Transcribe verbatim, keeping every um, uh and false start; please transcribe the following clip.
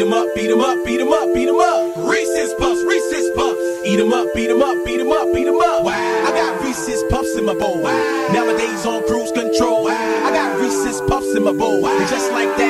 'em up, beat 'em up, beat 'em up, beat 'em up. Reese's Puffs, Reese's Puffs. Eat 'em up, beat 'em up, beat 'em up, beat 'em up. Wow. I got Reese's Puffs in my bowl. Wow. Nowadays on cruise control. Wow. I got Reese's Puffs in my bowl. Wow. And just like that,